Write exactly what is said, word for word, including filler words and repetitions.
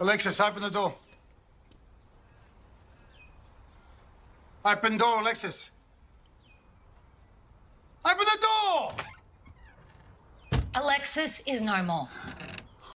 Alexis, open the door. Open door, Alexis. Open the door! Alexis is no more.